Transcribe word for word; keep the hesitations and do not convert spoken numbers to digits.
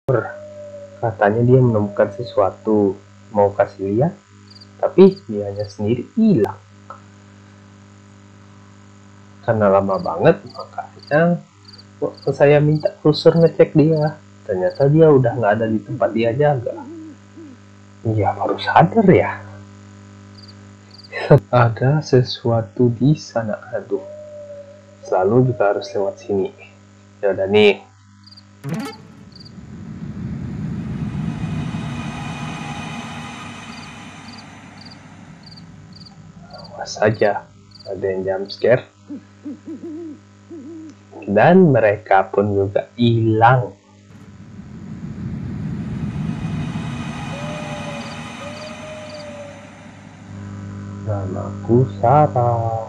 Katanya dia menemukan sesuatu, mau kasih lihat, tapi dianya sendiri hilang. Karena lama banget, makanya waktu saya minta browser ngecek dia, ternyata dia udah nggak ada di tempat dia jaga. Ya baru sadar ya, ada sesuatu di sana. Aduh, selalu juga harus lewat sini. Ya udah nih. Awas saja, ada yang jump scare. Dan mereka pun juga hilang. Namaku Sarah.